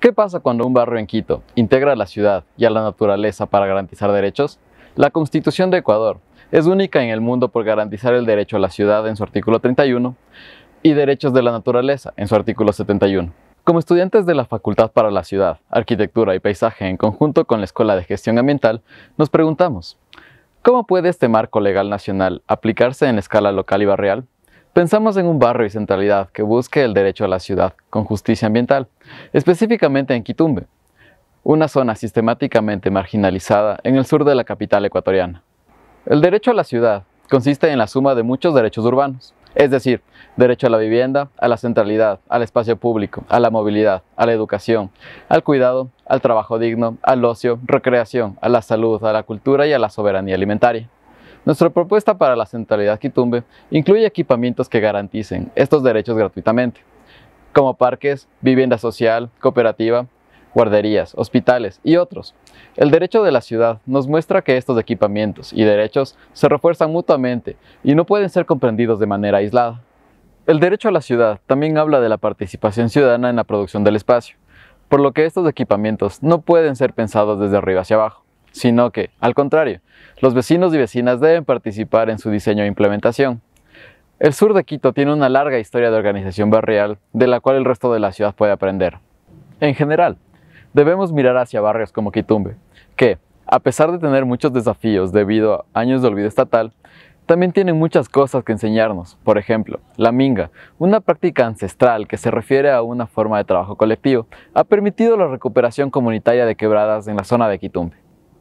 ¿Qué pasa cuando un barrio en Quito integra a la ciudad y a la naturaleza para garantizar derechos? La Constitución de Ecuador es única en el mundo por garantizar el derecho a la ciudad en su artículo 31 y derechos de la naturaleza en su artículo 71. Como estudiantes de la Facultad para la Ciudad, Arquitectura y Paisaje en conjunto con la Escuela de Gestión Ambiental, nos preguntamos, ¿cómo puede este marco legal nacional aplicarse en escala local y barrial? Pensamos en un barrio y centralidad que busque el derecho a la ciudad con justicia ambiental, específicamente en Quitumbe, una zona sistemáticamente marginalizada en el sur de la capital ecuatoriana. El derecho a la ciudad consiste en la suma de muchos derechos urbanos, es decir, derecho a la vivienda, a la centralidad, al espacio público, a la movilidad, a la educación, al cuidado, al trabajo digno, al ocio, recreación, a la salud, a la cultura y a la soberanía alimentaria. Nuestra propuesta para la centralidad Quitumbe incluye equipamientos que garanticen estos derechos gratuitamente, como parques, vivienda social, cooperativa, guarderías, hospitales y otros. El derecho de la ciudad nos muestra que estos equipamientos y derechos se refuerzan mutuamente y no pueden ser comprendidos de manera aislada. El derecho a la ciudad también habla de la participación ciudadana en la producción del espacio, por lo que estos equipamientos no pueden ser pensados desde arriba hacia abajo, sino que, al contrario, los vecinos y vecinas deben participar en su diseño e implementación. El sur de Quito tiene una larga historia de organización barrial de la cual el resto de la ciudad puede aprender. En general, debemos mirar hacia barrios como Quitumbe, que, a pesar de tener muchos desafíos debido a años de olvido estatal, también tienen muchas cosas que enseñarnos. Por ejemplo, la minga, una práctica ancestral que se refiere a una forma de trabajo colectivo, ha permitido la recuperación comunitaria de quebradas en la zona de Quitumbe.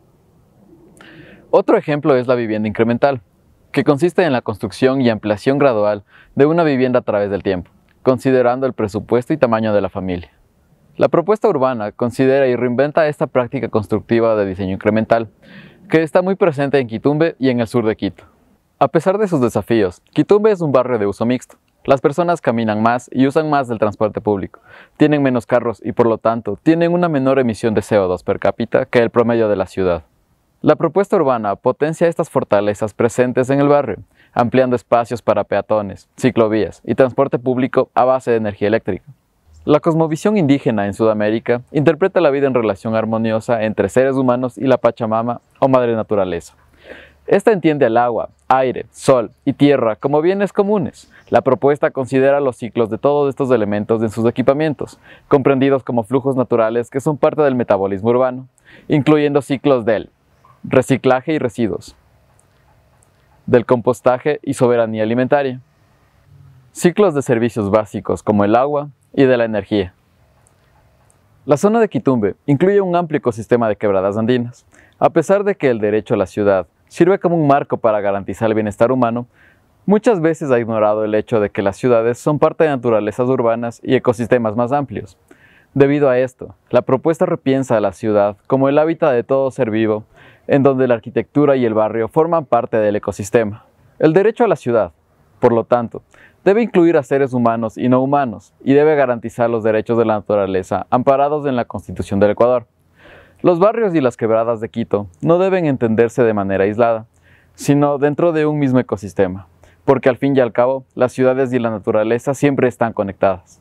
Otro ejemplo es la vivienda incremental, que consiste en la construcción y ampliación gradual de una vivienda a través del tiempo, considerando el presupuesto y tamaño de la familia. La propuesta urbana considera y reinventa esta práctica constructiva de diseño incremental, que está muy presente en Quitumbe y en el sur de Quito. A pesar de sus desafíos, Quitumbe es un barrio de uso mixto. Las personas caminan más y usan más del transporte público, tienen menos carros y por lo tanto tienen una menor emisión de CO2 per cápita que el promedio de la ciudad. La propuesta urbana potencia estas fortalezas presentes en el barrio, ampliando espacios para peatones, ciclovías y transporte público a base de energía eléctrica. La cosmovisión indígena en Sudamérica interpreta la vida en relación armoniosa entre seres humanos y la Pachamama o Madre Naturaleza. Esta entiende el agua, aire, sol y tierra como bienes comunes. La propuesta considera los ciclos de todos estos elementos en sus equipamientos, comprendidos como flujos naturales que son parte del metabolismo urbano, incluyendo ciclos del reciclaje y residuos, del compostaje y soberanía alimentaria, ciclos de servicios básicos como el agua y de la energía. La zona de Quitumbe incluye un amplio ecosistema de quebradas andinas. A pesar de que el derecho a la ciudad sirve como un marco para garantizar el bienestar humano, muchas veces ha ignorado el hecho de que las ciudades son parte de naturalezas urbanas y ecosistemas más amplios. Debido a esto, la propuesta repiensa a la ciudad como el hábitat de todo ser vivo, en donde la arquitectura y el barrio forman parte del ecosistema. El derecho a la ciudad, por lo tanto, debe incluir a seres humanos y no humanos, y debe garantizar los derechos de la naturaleza amparados en la Constitución del Ecuador. Los barrios y las quebradas de Quito no deben entenderse de manera aislada, sino dentro de un mismo ecosistema, porque al fin y al cabo, las ciudades y la naturaleza siempre están conectadas.